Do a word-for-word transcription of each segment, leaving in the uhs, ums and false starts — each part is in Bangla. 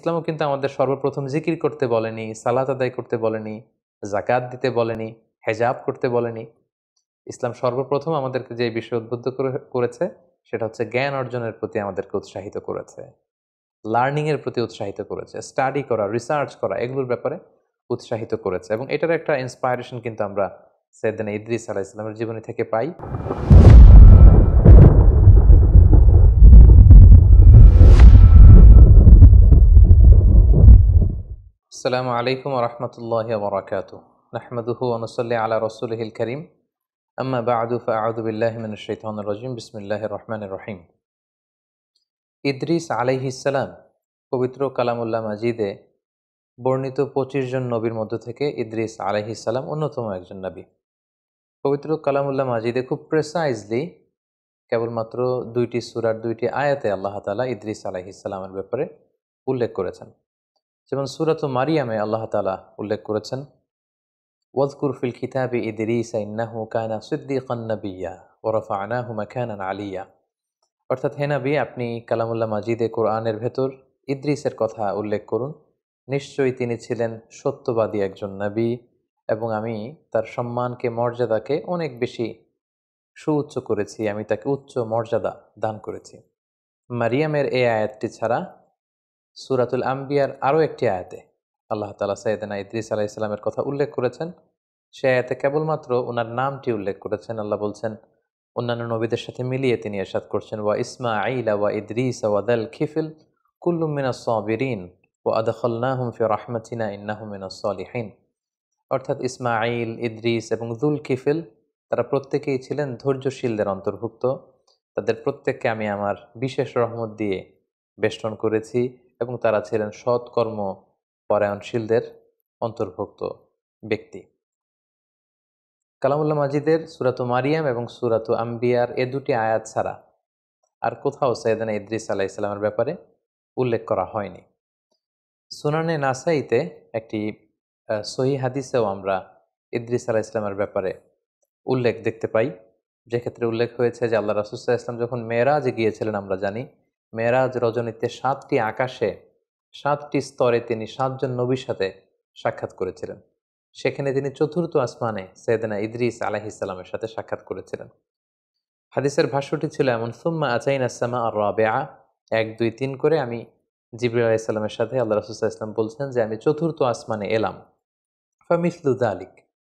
ইসলামও কিন্তু আমাদের সর্বপ্রথম জিকির করতে বলেনি, সালাত আদায় করতে বলেনি, জাকাত দিতে বলেনি, হেজাব করতে বলেনি। ইসলাম সর্বপ্রথম আমাদেরকে যে বিষয়ে উদ্বুদ্ধ করেছে সেটা হচ্ছে জ্ঞান অর্জনের প্রতি আমাদেরকে উৎসাহিত করেছে, লার্নিং এর প্রতি উৎসাহিত করেছে, স্টাডি করা, রিসার্চ করা, এগুলোর ব্যাপারে উৎসাহিত করেছে। এবং এটার একটা ইন্সপায়ারেশন কিন্তু আমরা সাইয়েদনা ইদ্রিস আলাইহিস সালামের জীবনী থেকে পাই। আসসালামু আলাইকুম ওয়া রাহমাতুল্লাহি ওয়া বারাকাতুহু। নাহমাদুহু ওয়া নুসাল্লি আলা রাসূলিহিল কারীম। আম্মা বা'দু ফাআউযু বিল্লাহি মিনাশ শাইতানির রাজীম। বিসমিল্লাহির রহমানির রহিম। ইদ্রিস আলাইহিস সালাম পবিত্র কালামুল্লাহ মাজিদে বর্ণিত পঁচিশ জন নবীর মধ্য থেকে ইদ্রিস আলাইহিস সালাম অন্যতম একজন নবী। পবিত্র কালামুল্লাহ মাজিদে খুব প্রেসাইজলি কেবলমাত্র দুইটি সূরার দুইটি আয়াতে আল্লাহ তাআলা ইদ্রিস আলাইহিস সালামের ব্যাপারে উল্লেখ করেছেন। যেমন সূরাত মারিয়ামে আল্লাহ তাআলা উল্লেখ করেছেন, ওয়াযকুর ফিল কিতাবি ইদ্রিস ইন্নাহু কানা সিদ্দীকান নাবিয়্যা ওয়া রাফা'নাহু মাকানান আলিয়্যা। অর্থাৎ হে নবী, আপনি কালামুল্লাহ মাজিদে কোরআনের ভেতর ইদ্রিসের কথা উল্লেখ করুন। নিশ্চয়ই তিনি ছিলেন সত্যবাদী একজন নবী এবং আমি তার সম্মানকে, মর্যাদাকে অনেক বেশি সুউচ্চ করেছি, আমি তাকে উচ্চ মর্যাদা দান করেছি। মারিয়ামের এই আয়াতটি ছাড়া সূরাতুল আম্বিয়ার আরও একটি আয়াতে আল্লাহ তাআলা সাইয়েদনা ইদ্রিস আলাইহিস সালামের কথা উল্লেখ করেছেন। সে আয়াতে কেবলমাত্র ওনার নামটি উল্লেখ করেছেন। আল্লাহ বলছেন, অন্যান্য নবীদের সাথে মিলিয়ে তিনি ইরশাদ করছেন, ওয়া ইসমাঈল ওয়া ইদ্রিস ওয়া দাল খিফল কুল্লুম মিনাস সাবিরিন ওয়া আদখালনাহুম ফি রাহমাতিনা ইন্নাহুম মিনাস সালিহিন। অর্থাৎ ইসমাঈল, ইদ্রিস এবং যুল কিফল তারা প্রত্যেকেই ছিলেন ধৈর্যশীলদের অন্তর্ভুক্ত। তাদের প্রত্যেককে আমি আমার বিশেষ রহমত দিয়ে বেষ্টন করেছি এবং তারা ছিলেন সৎকর্ম পরায়ণশীলদের অন্তর্ভুক্ত ব্যক্তি। কালামুল্লাহ মাজিদের সূরাত মারিয়াম এবং সূরাত আম্বিয়ার এ দুটি আয়াত ছাড়া আর কোথাও সাইয়েদনা ইদ্রিস আলাইহিস সালামের ব্যাপারে উল্লেখ করা হয়নি। সুনানে নাসাইতে একটি সহিহ হাদিসেও আমরা ইদ্রিস আলাইহিস সালামের ব্যাপারে উল্লেখ দেখতে পাই, যেক্ষেত্রে উল্লেখ হয়েছে যে আল্লাহ রাসূল সাল্লাল্লাহু আলাইহি ওয়াসাল্লাম যখন মেরাজে গিয়েছিলেন, আমরা জানি মেরাজ রজনীতে সাতটি আকাশে সাতটি স্তরে তিনি সাতজন নবীর সাথে সাক্ষাৎ করেছিলেন। সেখানে তিনি চতুর্থ আসমানে সাইয়েদনা ইদ্রিস আলাইহিস সালামের সাথে সাক্ষাৎ করেছিলেন। হাদিসের ভাষ্যটি ছিল এমন, সুম্মা আতাইনা সামা আর রাবিআ, এক দুই তিন করে আমি জিবরিল আলাইহিস সালামের সাথে আল্লাহ রাসূল সাল্লাল্লাহু আলাইহি ওয়াসাল্লাম বলছেন যে আমি চতুর্থ আসমানে এলাম। ফামিসলু যালিক,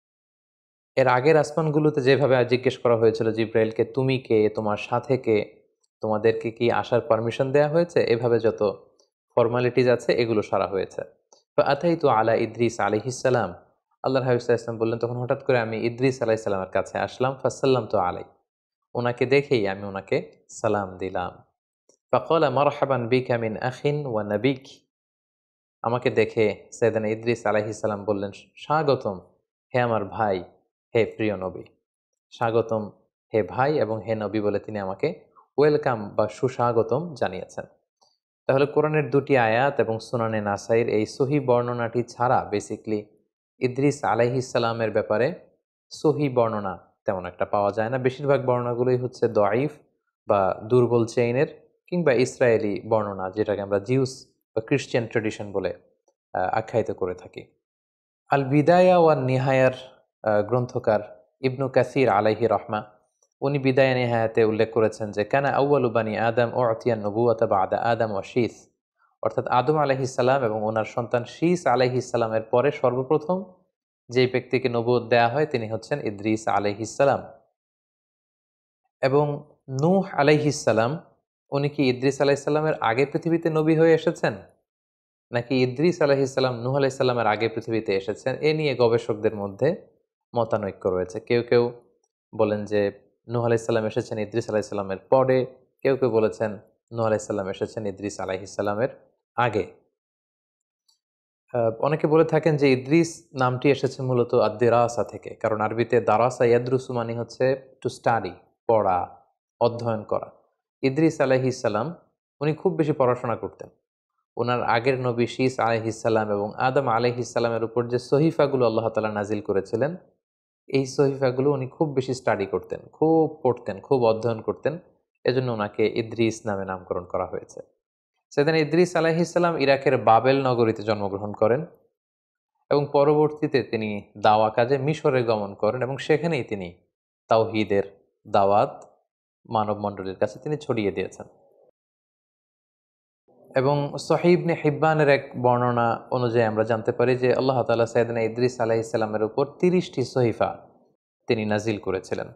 এর আগের আসমানগুলোতে যেভাবে জিজ্ঞেস করা হয়েছিল জিবরাইলকে, তুমি কে, তোমার সাথে কে, তোমাদেরকে কি আসার পারমিশন দেয়া হয়েছে, এভাবে যত ফর্মালিটিজ আছে এগুলো সারা হয়েছে। ফাআতাইতু আলা ইদ্রিস আলাইহিস সালাম, আল্লাহর হাবিব সাল্লাল্লাহু আলাইহি ওয়াসাল্লাম বললেন, তখন হঠাৎ করে আমি ইদ্রিস আলাইহিস সালামের কাছে আসলাম। ফাসাল্লামতু আলাই, ওনাকে দেখেই আমি ওনাকে সালাম দিলাম। ফাকালা মারহাবান বিকা মিন আখিন ওয়া নাবিক, আমাকে দেখে সাইয়েদনা ইদ্রিস আলাইহিস সালাম বললেন, স্বাগতম হে আমার ভাই, হে প্রিয় নবী। স্বাগতম হে ভাই এবং হে নবী বলে তিনি আমাকে ওয়েলকাম বা সুস্বাগতম জানিয়েছেন। তাহলে কোরআনের দুটি আয়াত এবং সুনানে নাসাইর এই সহি বর্ণনাটি ছাড়া বেসিকলি ইদ্রিস আলাইহিস সালামের ব্যাপারে সহি বর্ণনা তেমন একটা পাওয়া যায় না। বেশিরভাগ বর্ণনাগুলোই হচ্ছে দঈফ বা দুর্বল চেইনের কিংবা ইসরায়েলি বর্ণনা, যেটাকে আমরা জিউস বা খ্রিস্টান ট্রেডিশন বলে আখ্যায়িত করে থাকি। আল বিদায়া ওয়ান নিহায়ার গ্রন্থকার ইবনু কাসির আলাইহি রহমা, উনি বিদায়া নিহায়াতে উল্লেখ করেছেন যে কানা আউয়ালু বানি আদম উতিয়া নবুওয়াতা বাদা আদম ওয়া শীস, অর্থাৎ আদম আলাইহিস সালাম এবং ওনার সন্তান শীস আলাইহিস সালামের পরে সর্বপ্রথম যেই ব্যক্তিকে নবুয়ত দেয়া হয় তিনি হচ্ছেন ইদ্রিস আলাইহিস সালাম। এবং নূহ আলাইহিস সালাম, উনি কি ইদ্রিস আলাইহিস সালামের আগে পৃথিবীতে নবী হয়ে এসেছেন, নাকি ইদ্রিস আলাইহিস সালাম নূহ আলাইহিস সালামের আগে পৃথিবীতে এসেছেন, এ নিয়ে গবেষকদের মধ্যে মতানৈক্য রয়েছে। কেউ কেউ বলেন যে নূহ আলাইহিস সালাম এসেছেন ইদ্রিস আলাইহিস সালামের পরে, কেউ কেউ বলেছেন নূহ আলাইহিস সালাম এসেছেন ইদ্রিস আলাইহিস সালামের আগে। অনেকে বলে থাকেন যে ইদ্রিস নামটি এসেছে মূলত আদ-দিরাসা থেকে, কারণ আরবিতে দারাসা ইয়াদরুসু মানে হচ্ছে টু স্টাডি, পড়া, অধ্যয়ন করা। ইদ্রিস আলাইহিস সালাম উনি খুব বেশি পড়াশোনা করতেন। ওনার আগের নবী শীস আলাইহিস সালাম এবং আদম আলাইহিস সালামের উপর যে সহিফাগুলো আল্লাহ তাআলা নাজিল করেছিলেন, এই সহিফাগুলো উনি খুব বেশি স্টাডি করতেন, খুব পড়তেন, খুব অধ্যয়ন করতেন। এজন্য ওনাকে ইদ্রিস নামে নামকরণ করা হয়েছে। সাইয়েদনা ইদ্রিস আলাইহিস সালাম ইরাকের বাবেল নগরীতে জন্মগ্রহণ করেন এবং পরবর্তীতে তিনি দাওয়া কাজে মিশরে গমন করেন এবং সেখানেই তিনি তাওহীদের দাওয়াত মানব মণ্ডলীর কাছে তিনি ছড়িয়ে দিয়েছেন। এবং সহিহ ইবনে হিব্বানের এক বর্ণনা অনুযায়ী আমরা জানতে পারি যে আল্লাহ তাআলা সাইয়েদনা ইদ্রিস আলাইহিস সালামের উপর তিরিশটি সহিফা তিনি নাজিল করেছিলেন।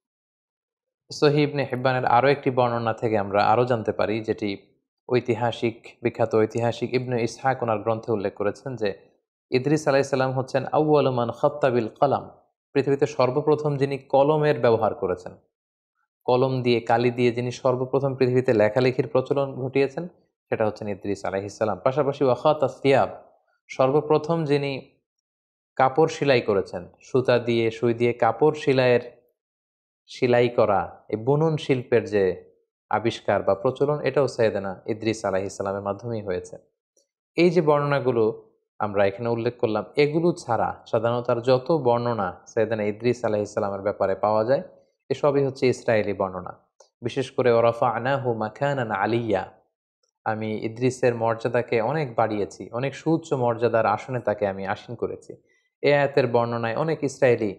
সহিহ ইবনে হিব্বানের আরও একটি বর্ণনা থেকে আমরা আরও জানতে পারি, যেটি ঐতিহাসিক বিখ্যাত ঐতিহাসিক ইবনে ইসহাক ওনার গ্রন্থে উল্লেখ করেছেন যে ইদ্রিস আলাইহিস সালাম হচ্ছেন আউয়ালু মান খাত্তা বিল কলাম, পৃথিবীতে সর্বপ্রথম যিনি কলমের ব্যবহার করেছেন, কলম দিয়ে কালি দিয়ে যিনি সর্বপ্রথম পৃথিবীতে লেখালেখির প্রচলন ঘটিয়েছেন সেটা হচ্ছেন ইদ্রিস আলাইহিস সালাম। পাশাপাশি ওয়াখাতাস সিয়াব, সর্বপ্রথম যিনি কাপড় সেলাই করেছেন, সুতা দিয়ে সুই দিয়ে কাপড় সেলাইয়ের সেলাই করা, এই বুনন শিল্পের যে আবিষ্কার বা প্রচলন, এটাও সাইয়েদনা ইদ্রিস আলাইহিস সালামের মাধ্যমেই হয়েছে। এই যে বর্ণনাগুলো আমরা এখানে উল্লেখ করলাম, এগুলো ছাড়া সাধারণত আর যত বর্ণনা সাইয়েদনা ইদ্রিস আলাইহিস সালামের ব্যাপারে পাওয়া যায় এসবই হচ্ছে ইসরায়েলি বর্ণনা। বিশেষ করে ওয়ারাফা'নাহু মাকানান আলিয়্যা, আমি ইদ্রিসের মর্যাদাকে অনেক বাড়িয়েছি, অনেক সুউচ্চ মর্যাদার আসনে তাকে আমি আসীন করেছি। এ আয়াতের বর্ণনায় অনেক ইসরায়েলি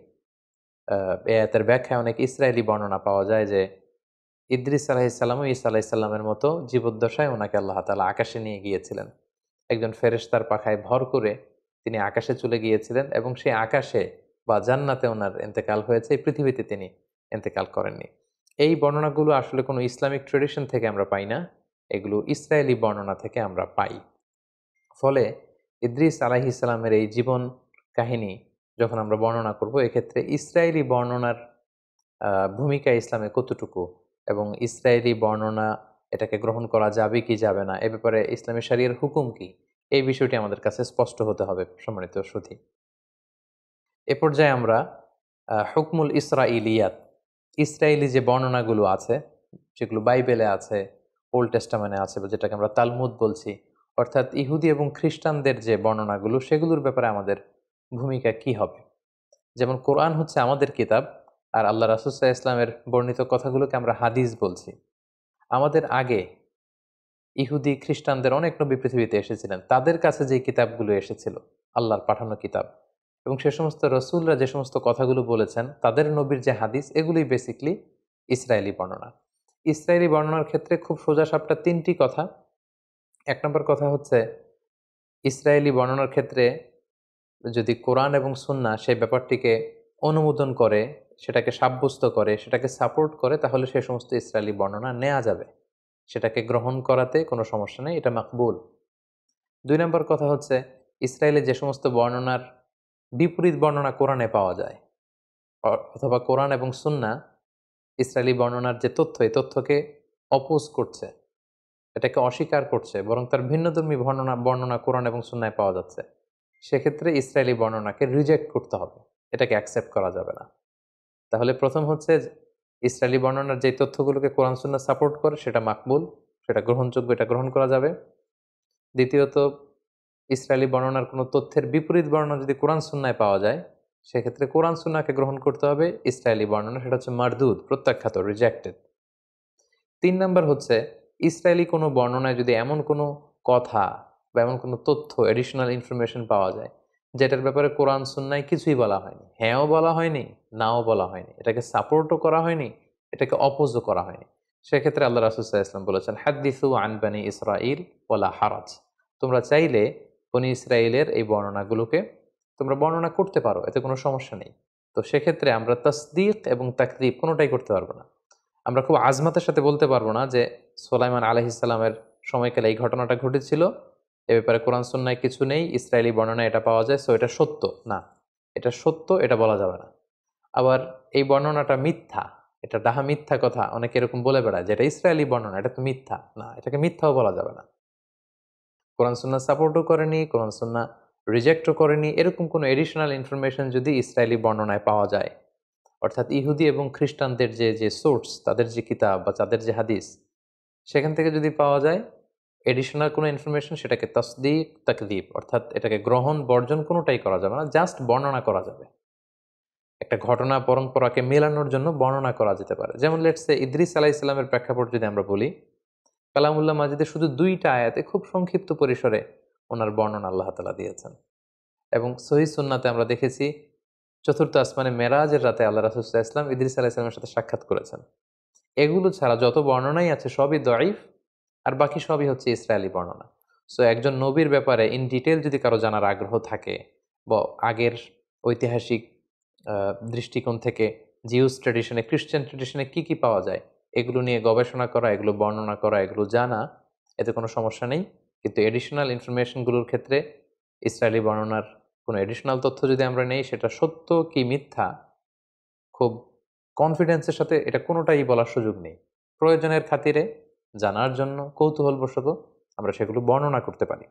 এ আয়াতের ব্যাখ্যায় অনেক ইসরায়েলি বর্ণনা পাওয়া যায় যে ইদ্রিস আলাইহিস সালাম ও ঈসা আলাইহিস সালামের মতো জীবদ্দশায় ওনাকে আল্লাহ তাআলা আকাশে নিয়ে গিয়েছিলেন। একজন ফেরেশতার পাখায় ভর করে তিনি আকাশে চলে গিয়েছিলেন এবং সেই আকাশে বা জান্নাতে ওনার ইন্তেকাল হয়েছে, এই পৃথিবীতে তিনি ইন্তেকাল করেননি। এই বর্ণনাগুলো আসলে কোনো ইসলামিক ট্রেডিশন থেকে আমরা পাই না, এগুলো ইসরায়েলি বর্ণনা থেকে আমরা পাই। ফলে ইদ্রিস আলাইহিস সালামের এই জীবন কাহিনী যখন আমরা বর্ণনা করব, এক্ষেত্রে ইসরায়েলি বর্ণনার ভূমিকা ইসলামে কতটুকু এবং ইসরায়েলি বর্ণনা এটাকে গ্রহণ করা যাবে কি যাবে না, এ ব্যাপারে ইসলামী শরিয়ার হুকুম কি, এই বিষয়টি আমাদের কাছে স্পষ্ট হতে হবে সম্মানিত সুধী। এ পর্যায়ে আমরা হুকমুল ইসরাইলিয়াত, ইসরায়েলি যে বর্ণনাগুলো আছে, যেগুলো বাইবেলে আছে, ওল্ড টেস্টামেন্টে আছে, বা যেটাকে আমরা তালমুদ বলছি, অর্থাৎ ইহুদি এবং খ্রিস্টানদের যে বর্ণনাগুলো, সেগুলোর ব্যাপারে আমাদের ভূমিকা কি হবে। যেমন কোরআন হচ্ছে আমাদের কিতাব, আর আল্লাহ রাসূল সাল্লাল্লাহু আলাইহি ওয়াসাল্লামের বর্ণিত কথাগুলোকে আমরা হাদিস বলছি। আমাদের আগে ইহুদি খ্রিস্টানদের অনেক নবী পৃথিবীতে এসেছিলেন, তাদের কাছে যে কিতাবগুলো এসেছিল আল্লাহর পাঠানো কিতাব, এবং সে সমস্ত রসুলরা যে সমস্ত কথাগুলো বলেছেন, তাদের নবীর যে হাদিস, এগুলোই বেসিকলি ইসরায়েলি বর্ণনা। ইসরায়েলি বর্ণনার ক্ষেত্রে খুব সোজা সাপটা তিনটি কথা। এক নম্বর কথা হচ্ছে, ইসরায়েলি বর্ণনার ক্ষেত্রে যদি কোরআন এবং সুন্নাহ সেই ব্যাপারটিকে অনুমোদন করে, সেটাকে সাব্যস্ত করে, সেটাকে সাপোর্ট করে, তাহলে সে সমস্ত ইসরায়েলি বর্ণনা নেওয়া যাবে, সেটাকে গ্রহণ করাতে কোনো সমস্যা নেই, এটা মাকবুল। দুই নম্বর কথা হচ্ছে, ইসরায়েলে যে সমস্ত বর্ণনার বিপরীত বর্ণনা কোরআনে পাওয়া যায়, অথবা কোরআন এবং সুন্নাহ ইসরায়েলি বর্ণনার যে তথ্য, এই তথ্যকে অপোজ করছে, এটাকে অস্বীকার করছে, বরং তার ভিন্নধর্মী বর্ণনা বর্ণনা কোরআন এবং সুন্নায় পাওয়া যাচ্ছে, সেক্ষেত্রে ইসরায়েলি বর্ণনাকে রিজেক্ট করতে হবে, এটাকে অ্যাকসেপ্ট করা যাবে না। তাহলে প্রথম হচ্ছে, ইসরায়েলি বর্ণনার যে তথ্যগুলোকে কোরআন সুন্নাহ সাপোর্ট করে সেটা মাকবুল, সেটা গ্রহণযোগ্য, এটা গ্রহণ করা যাবে। দ্বিতীয়ত, ইসরায়েলি বর্ণনার কোনো তথ্যের বিপরীত বর্ণনা যদি কোরআন সুন্নায় পাওয়া যায়, সেক্ষেত্রে কোরআন সুন্নাহকে গ্রহণ করতে হবে, ইসরায়েলি বর্ণনা সেটা হচ্ছে মারদুদ, প্রত্যাখ্যাত, রিজেক্টেড। তিন নম্বর হচ্ছে, ইসরায়েলি কোনো বর্ণনায় যদি এমন কোনো কথা বা এমন কোনো তথ্য, এডিশনাল ইনফরমেশন পাওয়া যায় যেটার ব্যাপারে কোরআন সুন্নায় কিছুই বলা হয়নি, হ্যাঁও বলা হয়নি, নাও বলা হয়নি, এটাকে সাপোর্টও করা হয়নি, এটাকে অপোজও করা হয়নি, সেক্ষেত্রে আল্লাহ রাসূল সাল্লাল্লাহু আলাইহি ওয়াসাল্লাম বলেছেন, হাদ্দিসু আন বানি ইসরাঈল ওয়ালা হারাজ, তোমরা চাইলে বনি ইসরায়েলের এই বর্ণনাগুলোকে তোমরা বর্ণনা করতে পারো, এতে কোনো সমস্যা নেই। তো সেক্ষেত্রে আমরা তাসদীক এবং তাকযীব কোনোটাই করতে পারবো না। আমরা খুব আজমাতের সাথে বলতে পারবো না যে সুলাইমান আলাইহিস সালামের সময়কালে এই ঘটনাটা ঘটেছিল, এ ব্যাপারে কোরআন সুন্নায় কিছু নেই, ইসরায়েলি বর্ণনায় এটা পাওয়া যায়, সো এটা সত্য না, এটা সত্য, এটা বলা যাবে না। আবার এই বর্ণনাটা মিথ্যা, এটা ডাহা মিথ্যা কথা অনেকে এরকম বলে বেড়ায়, যেটা ইসরায়েলি বর্ণনা, এটা তো মিথ্যা না, এটাকে মিথ্যাও বলা যাবে না। কোরআন সুন্নাহ সাপোর্টও করেনি, কোরআন সুন্নাহ রিজেক্টও করেনি, এরকম কোনো এডিশনাল ইনফরমেশন যদি ইসরায়েলি বর্ণনায় পাওয়া যায়, অর্থাৎ ইহুদি এবং খ্রিস্টানদের যে যে সোর্স, তাদের যে কিতাব বা তাদের যে হাদিস, সেখান থেকে যদি পাওয়া যায় এডিশনাল কোনো ইনফরমেশন, সেটাকে তাসদীক তাকযীব, অর্থাৎ এটাকে গ্রহণ বর্জন কোনোটাই করা যাবে না, জাস্ট বর্ণনা করা যাবে। একটা ঘটনা পরম্পরাকে মেলানোর জন্য বর্ণনা করা যেতে পারে। যেমন লেটস সে ইদ্রিস আলাইহিস সালামের প্রেক্ষাপট যদি আমরা বলি, কালামুল্লাহ মাজিদে শুধু দুইটা আয়াতে খুব সংক্ষিপ্ত পরিসরে ওনার বর্ণনা আল্লাহ তাআলা দিয়েছেন। এবং সহিহ সুন্নাতে আমরা দেখেছি চতুর্থ আসমানে মেরাজের রাতে আল্লাহ রাসূল সাল্লাল্লাহু আলাইহি ওয়াসাল্লাম ইদ্রিস আলাইহিস সালামের সাথে সাক্ষাৎ করেছেন। এগুলো ছাড়া যত বর্ণনাই আছে সবই দঈফ, আর বাকি সবই হচ্ছে ইসরায়েলি বর্ণনা। সো একজন নবীর ব্যাপারে ইন ডিটেল যদি কারো জানার আগ্রহ থাকে বা আগের ঐতিহাসিক আহ, দৃষ্টিকোণ থেকে জিউস ট্র্যাডিশনে, খ্রিস্টান ট্র্যাডিশনে কি কি পাওয়া যায় এগুলো নিয়ে গবেষণা করা, এগুলো বর্ণনা করা, এগুলো জানা, এতে কোনো সমস্যা নেই। কিন্তু এডিশনাল ইনফরমেশনগুলোর ক্ষেত্রে ইসরায়েলি বর্ণনার কোনো এডিশনাল তথ্য যদি আমরা নেই, সেটা সত্য কি মিথ্যা খুব কনফিডেন্সের সাথে এটা কোনোটাই বলার সুযোগ নেই। প্রয়োজনের খাতিরে জানার জন্য কৌতূহলবশত আমরা সেগুলো বর্ণনা করতে পারি।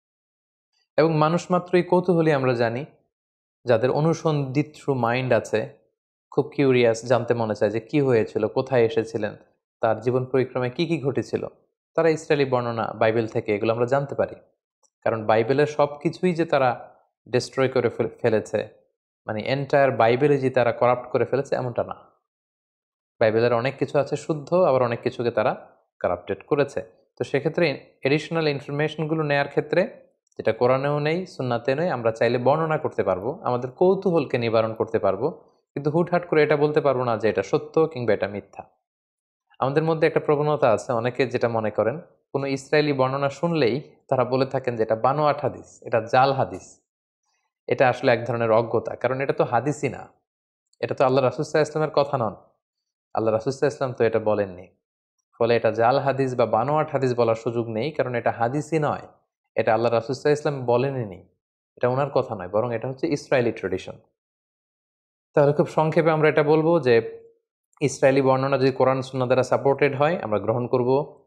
এবং মানুষ মাত্রই কৌতূহলী আমরা জানি, যাদের অনুসন্ধিৎসু মাইন্ড আছে, খুব কিউরিয়াস, জানতে মনে চায় যে কি হয়েছিল, কোথায় এসেছিলেন, তার জীবন পরিক্রমায় কি কি ঘটেছিল, তারা ইসরায়েলি বর্ণনা বাইবেল থেকে এগুলো আমরা জানতে পারি। কারণ বাইবেলের সব কিছুই যে তারা ডিস্ট্রয় করে ফেল- ফেলেছে, মানে এন্টায়ার বাইবেলে যে তারা করাপ্ট করে ফেলেছে এমনটা না। বাইবেলের অনেক কিছু আছে শুদ্ধ, আবার অনেক কিছুকে তারা কারাপ্টেড করেছে। তো সেক্ষেত্রে এডিশনাল ইনফরমেশনগুলো নেয়ার ক্ষেত্রে, যেটা কোরআনেও নেই সুন্নাতে নেই, আমরা চাইলে বর্ণনা করতে পারবো, আমাদের কৌতূহলকে নিবারণ করতে পারবো, কিন্তু হুটহাট করে এটা বলতে পারবো না যে এটা সত্য কিংবা এটা মিথ্যা। আমাদের মধ্যে একটা প্রবণতা আছে, অনেকে যেটা মনে করেন কোনো ইসরায়েলি বর্ণনা শুনলেই তারা বলে থাকেন যে এটা বানোয়াট হাদিস, এটা জাল হাদিস। এটা আসলে এক ধরনের অজ্ঞতা, কারণ এটা তো হাদিসই না, এটা তো আল্লাহ রাসূল সাল্লাল্লাহু আলাইহি ওয়াসাল্লামের কথা নন, আল্লাহ রাসূল সাল্লাল্লাহু আলাইহি ওয়াসাল্লাম তো এটা বলেননি। ফলে এটা জাল হাদিস বা বানোয়াট হাদিস বলার সুযোগ নেই, কারণ এটা হাদিসই নয়, এটা আল্লাহ রাসূল সাল্লাল্লাহু আলাইহি ওয়াসাল্লাম বলেননি, এটা ওনার কথা নয়, বরং এটা হচ্ছে ইসরায়েলি ট্রেডিশন। তাহলে খুব সংক্ষেপে আমরা এটা বলবো যে ইসরায়েলি বর্ণনা যদি কোরআন সুন্নাহ দ্বারা সাপোর্টেড হয় আমরা গ্রহণ করব,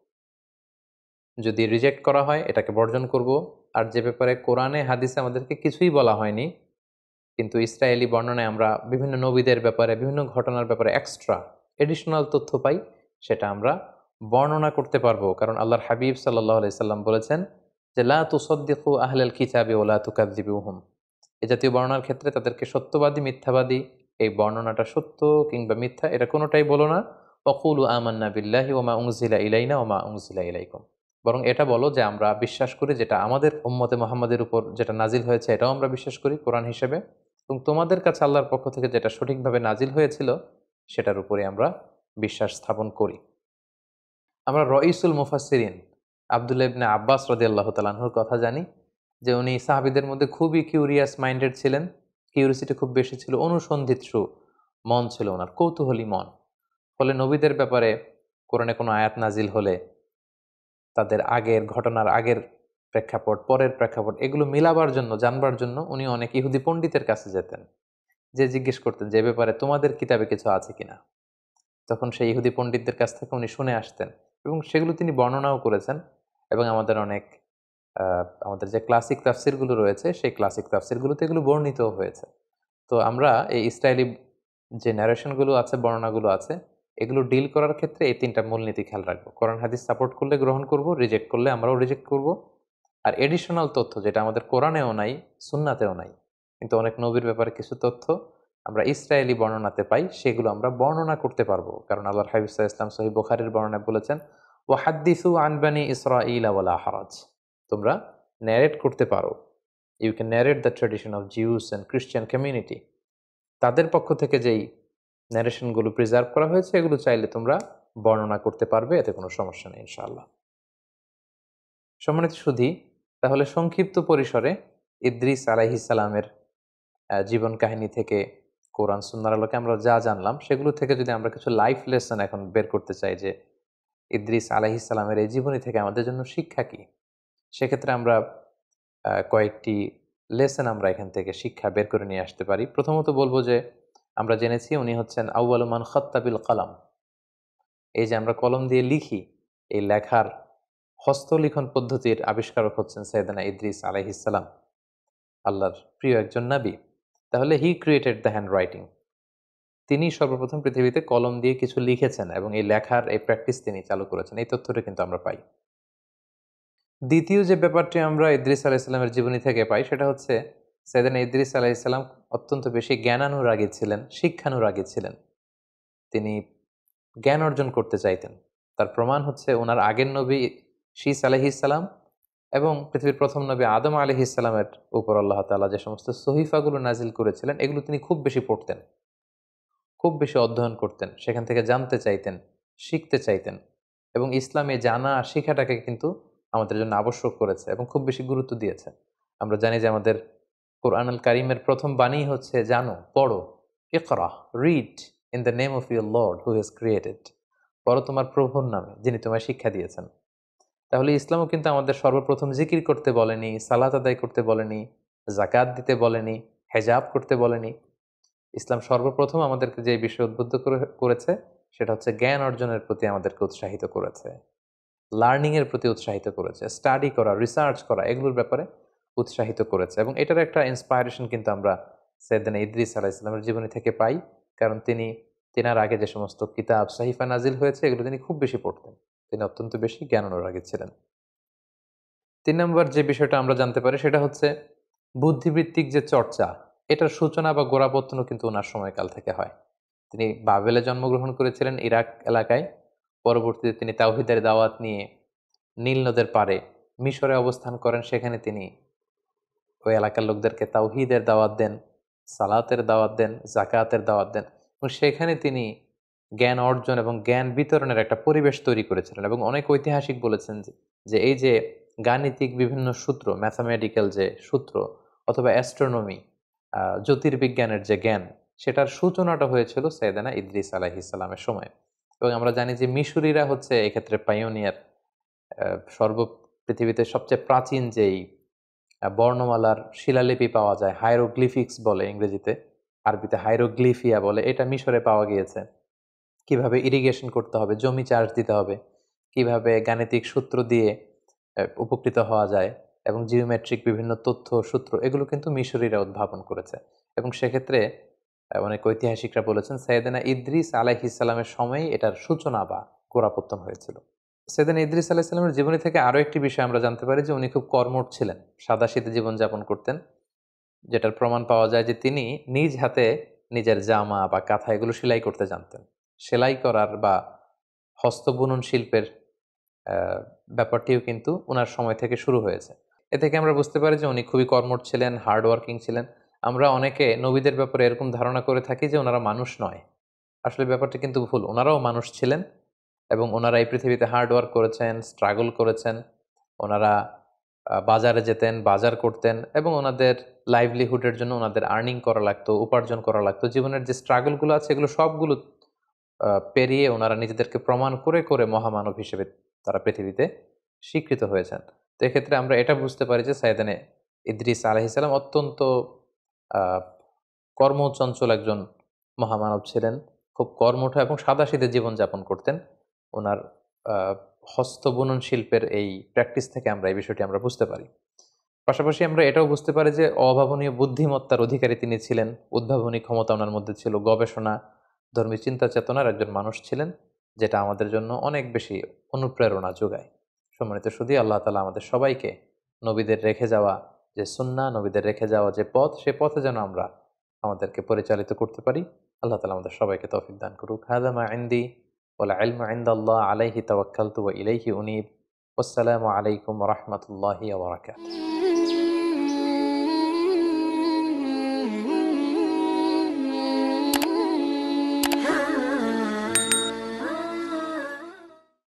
যদি রিজেক্ট করা হয় এটাকে বর্জন করব। আর যে ব্যাপারে কোরআনে হাদিসে আমাদেরকে কিছুই বলা হয়নি, কিন্তু ইসরায়েলি বর্ণনায় আমরা বিভিন্ন নবীদের ব্যাপারে, বিভিন্ন ঘটনার ব্যাপারে এক্সট্রা এডিশনাল তথ্য পাই, সেটা আমরা বর্ণনা করতে পারবো। কারণ আল্লাহর হাবিব সাল্লাল্লাহু আলাইহি সাল্লাম বলেছেন যে লা তুসাদ্দিকু আহলাল কিতাবি ওয়া লা তুকাযযিবুহুম, এই জাতীয় বর্ণনার ক্ষেত্রে তাদেরকে সত্যবাদী মিথ্যাবাদী, এই বর্ণনাটা সত্য কিংবা মিথ্যা এটা কোনোটাই বলো না। ওয়াকুলু আমান্না বিল্লাহি ওয়া মা উনজিলা ইলাইনা ওয়া মা উনজিলা ইলাইকুম, বরং এটা বলো যে আমরা বিশ্বাস করি যেটা আমাদের উম্মতে মুহাম্মাদের উপর যেটা নাজিল হয়েছে এটাও আমরা বিশ্বাস করি কোরআন হিসেবে, এবং তোমাদের কাছে আল্লাহর পক্ষ থেকে যেটা সঠিকভাবে নাজিল হয়েছিল সেটার উপরে আমরা বিশ্বাস স্থাপন করি। আমরা রঈসুল মুফাসসিরিন আব্দুল্লাহ ইবনে আব্বাস রাদিয়াল্লাহু তাআলা আনহুর কথা জানি যে উনি সাহাবীদের মধ্যে খুবই কিউরিয়াস মাইন্ডেড ছিলেন, কিউরিসিটি খুব বেশি ছিল, অনুসন্ধিৎসু মন ছিল ওনার, কৌতূহলী মন। ফলে নবীদের ব্যাপারে কোরআনে কোনো আয়াত নাজিল হলে তাদের আগের ঘটনার আগের প্রেক্ষাপট, পরের প্রেক্ষাপট, এগুলো মিলাবার জন্য, জানবার জন্য উনি অনেক ইহুদি পণ্ডিতের কাছে যেতেন, যে জিজ্ঞেস করতেন যে এ ব্যাপারে তোমাদের কিতাবে কিছু আছে কিনা। তখন সেই ইহুদি পণ্ডিতদের কাছ থেকে উনি শুনে আসতেন এবং সেগুলো তিনি বর্ণনাও করেছেন। এবং আমাদের অনেক আহ, আমাদের যে ক্লাসিক তাফসিরগুলো রয়েছে সেই ক্লাসিক তাফসিরগুলোতে এগুলো বর্ণিতও হয়েছে। তো আমরা এই ইসরায়েলি যে ন্যারেশনগুলো আছে, বর্ণনাগুলো আছে, এগুলো ডিল করার ক্ষেত্রে এই তিনটা মূলনীতি খেয়াল রাখবো। কোরআন হাদিস সাপোর্ট করলে গ্রহণ করব, রিজেক্ট করলে আমরাও রিজেক্ট করব। আর এডিশনাল তথ্য যেটা আমাদের কোরআনেও নাই, সুন্নাতেও নাই, কিন্তু অনেক নবীর ব্যাপারে কিছু তথ্য আমরা ইসরায়েলি বর্ণনাতে পাই, সেগুলো আমরা বর্ণনা করতে পারবো। কারণ আল্লাহর হাবিব সাল্লাল্লাহু আলাইহি ওয়াসাল্লাম সহিহ বুখারীর বর্ণনায় বলেছেন ওয়াহাদ্দিসু আন বানি ইসরাঈলা ওয়ালা হারাজ, তোমরা ন্যারেট করতে পারো, you can narrate the tradition of Jews and Christian community. তাদের পক্ষ থেকে যেই ন্যারেশনগুলো প্রিজার্ভ করা হয়েছে এগুলো চাইলে তোমরা বর্ণনা করতে পারবে, এতে কোনো সমস্যা নেই ইনশাআল্লাহ। সম্মানিত সুধী, তাহলে সংক্ষিপ্ত পরিসরে ইদ্রিস আলাইহিস সালামের আহ, জীবন কাহিনী থেকে কোরআন সুন্নাহর আলোকে আমরা যা জানলাম, সেগুলো থেকে যদি আমরা কিছু লাইফ লেসন এখন বের করতে চাই যে ইদ্রিস আলাইহিস সালামের এই জীবনী থেকে আমাদের জন্য শিক্ষা কি, সেক্ষেত্রে আমরা আহ, কয়েকটি লেসন আমরা এখান থেকে শিক্ষা বের করে নিয়ে আসতে পারি। প্রথমত বলবো যে আমরা জেনেছি উনি হচ্ছেন আউয়ালু মান খাত্তা বিল কালাম, এই যে আমরা কলম দিয়ে লিখি, এই লেখার হস্তলিখন পদ্ধতির আবিষ্কারক হচ্ছেন সাইয়েদনা ইদ্রিস আলাইহিস সালাম, আল্লাহর প্রিয় একজন নবী। তাহলে he created the handwriting, তিনি সর্বপ্রথম পৃথিবীতে কলম দিয়ে কিছু লিখেছেন এবং এই লেখার এই প্র্যাকটিস তিনি চালু করেছেন, এই তথ্যটা কিন্তু আমরা পাই। দ্বিতীয় যে ব্যাপারটি আমরা ইদ্রিস আলাইহিসসালামের জীবনী থেকে পাই সেটা হচ্ছে সাইয়েদনা ইদ্রিস আলাইহিসসালাম অত্যন্ত বেশি জ্ঞানানুরাগী ছিলেন, শিক্ষানুরাগী ছিলেন। তিনি জ্ঞান অর্জন করতে চাইতেন। তার প্রমাণ হচ্ছে ওনার আগের নবী শীস আলাইহিসসালাম এবং পৃথিবীর প্রথম নবী আদম আলাইহিসসালামের উপর আল্লাহ তাআলা যে সমস্ত সহিফাগুলো নাজিল করেছিলেন এগুলো তিনি খুব বেশি পড়তেন, খুব বেশি অধ্যয়ন করতেন, সেখান থেকে জানতে চাইতেন, শিখতে চাইতেন এবং ইসলামে জানা শিখাটাকে কিন্তু আমাদের জন্য আবশ্যক করেছে এবং খুব বেশি গুরুত্ব দিয়েছে। আমরা জানি যে আমাদের কোরআনুল কারীমের প্রথম বাণী হচ্ছে জানো, পড়ো, ইকরা, read in the name of your lord who has created, পড়ো তোমার প্রভুর নামে যিনি তোমায় শিক্ষা দিয়েছেন। তাহলে ইসলামও কিন্তু আমাদের সর্বপ্রথম জিকির করতে বলেনি, সালাত আদায় করতে বলেনি, জাকাত দিতে বলেনি, হেজাব করতে বলেনি। ইসলাম সর্বপ্রথম আমাদেরকে যে বিষয়ে উদ্বুদ্ধ করে- করেছে সেটা হচ্ছে জ্ঞান অর্জনের প্রতি আমাদেরকে উৎসাহিত করেছে, লার্নিং এর প্রতি উৎসাহিত করেছে, স্টাডি করা, রিসার্চ করা, এগুলোর ব্যাপারে উৎসাহিত করেছে। এবং এটার একটা ইন্সপায়ারেশন কিন্তু আমরা সাইয়েদনা ইদ্রিস আলাইহিস সালামের জীবনী থেকে পাই, কারণ তিনি তেনার আগে যে সমস্ত কিতাব সাহিফা নাজিল হয়েছে এগুলো তিনি খুব বেশি পড়তেন, তিনি অত্যন্ত বেশি জ্ঞান অনুরাগী ছিলেন। তিন নম্বর যে বিষয়টা আমরা জানতে পারি সেটা হচ্ছে বুদ্ধিবৃত্তিক যে চর্চা, এটার সূচনা বা গোড়াপত্তনও কিন্তু ওনার সময়কাল থেকে হয়। তিনি বাবেলে জন্মগ্রহণ করেছিলেন ইরাক এলাকায়, পরবর্তীতে তিনি তাওহীদের দাওয়াত নিয়ে নীল নদের পাড়ে মিশরে অবস্থান করেন। সেখানে তিনি ওই এলাকার লোকদেরকে তাওহীদের দাওয়াত দেন, সালাতের দাওয়াত দেন, জাকাতের দাওয়াত দেন এবং সেখানে তিনি জ্ঞান অর্জন এবং জ্ঞান বিতরণের একটা পরিবেশ তৈরি করেছিলেন। এবং অনেক ঐতিহাসিক বলেছেন যে যে এই যে গাণিতিক বিভিন্ন সূত্র, ম্যাথামেটিক্যাল যে সূত্র অথবা অ্যাস্ট্রোনমি, জ্যোতির্বিজ্ঞানের যে জ্ঞান, সেটার সূচনাটা হয়েছিল সাইয়েদনা ইদ্রিস আলাইহিস সালামের সময়। এবং আমরা জানি যে মিশরীরা হচ্ছে এক্ষেত্রে পাইওনিয়ার। সর্ব পৃথিবীতে সবচেয়ে প্রাচীন যেই আহ, বর্ণমালার শিলালিপি পাওয়া যায়, হাইরোগ্লিফিক্স বলে ইংরেজিতে, আরবিতে হাইরোগ্লিফিয়া বলে, এটা মিশরে পাওয়া গিয়েছে। কিভাবে ইরিগেশন করতে হবে, জমি চাষ দিতে হবে, কিভাবে গাণিতিক সূত্র দিয়ে আহ, উপকৃত হওয়া যায় এবং জিওমেট্রিক বিভিন্ন তথ্য সূত্র, এগুলো কিন্তু মিশরীরা উদ্ভাবন করেছে। এবং সেক্ষেত্রে আহ, অনেক ঐতিহাসিকরা বলেছেন সাইয়েদনা ইদ্রিস আলাইহিস সালামের সময়ই এটার সূচনা বা গোড়াপত্তন হয়েছিল। সেদিন ইদ্রিস আলাইহিস সালামের জীবনী থেকে আরও একটি বিষয় আমরা জানতে পারি যে উনি খুব কর্মঠ ছিলেন, সাদাসিধে জীবনযাপন করতেন, যেটার প্রমাণ পাওয়া যায় যে তিনি নিজ হাতে নিজের জামা বা কাঁথা এগুলো সেলাই করতে জানতেন। সেলাই করার বা হস্তবুনন শিল্পের আহ, ব্যাপারটিও কিন্তু ওনার সময় থেকে শুরু হয়েছে। এ থেকে আমরা বুঝতে পারি যে উনি খুবই কর্মঠ ছিলেন, হার্ড ওয়ার্কিং ছিলেন। আমরা অনেকে নবীদের ব্যাপারে এরকম ধারণা করে থাকি যে ওনারা মানুষ নয়, আসলে ব্যাপারটা কিন্তু ভুল। ওনারাও মানুষ ছিলেন এবং ওনারা এই পৃথিবীতে হার্ড ওয়ার্ক করেছেন, স্ট্রাগল করেছেন। ওনারা আহ, বাজারে যেতেন, বাজার করতেন এবং ওনাদের লাইভলিহুডের জন্য ওনাদের আর্নিং করা লাগতো, উপার্জন করা লাগতো। জীবনের যে স্ট্রাগলগুলো আছে এগুলো সবগুলো আহ, পেরিয়ে ওনারা নিজেদেরকে প্রমাণ করে করে মহামানব হিসেবে তারা পৃথিবীতে স্বীকৃত হয়েছেন। তো এক্ষেত্রে আমরা এটা বুঝতে পারি যে সাইয়েদনা ইদ্রিস আলাইহিস সালাম অত্যন্ত আহ, কর্মচঞ্চল একজন মহামানব ছিলেন, খুব কর্মঠ এবং সাদাসিধে জীবনযাপন করতেন। ওনার আহ, হস্তবুনন শিল্পের এই প্র্যাকটিস থেকে আমরা এই বিষয়টি আমরা বুঝতে পারি। পাশাপাশি আমরা এটাও বুঝতে পারি যে অভাবনীয় বুদ্ধিমত্তার অধিকারী তিনি ছিলেন, উদ্ভাবনী ক্ষমতা ওনার মধ্যে ছিল, গবেষণা, ধর্মী চিন্তা চেতনার একজন মানুষ ছিলেন, যেটা আমাদের জন্য অনেক বেশি অনুপ্রেরণা যোগায়। সম্মানিত শুধু আল্লাহ তাআলা আমাদের সবাইকে নবীদের রেখে যাওয়া যে সুন্নাহ, নবীদের রেখে যাওয়া যে পথ, সে পথে যেন আমরা আমাদেরকে পরিচালিত করতে পারি। আল্লাহ তাআলা আমাদের সবাইকে তৌফিক দান করুক। হাযা মা ইনদি ওয়াল ইলমু ইনদাল্লাহ আলাইহি তাওয়াক্কালতু ওয়া ইলাইহি উনীব। ওয়াসসালামু আলাইকুম ওয়া রাহমাতুল্লাহি ওয়া বারাকাতুহু।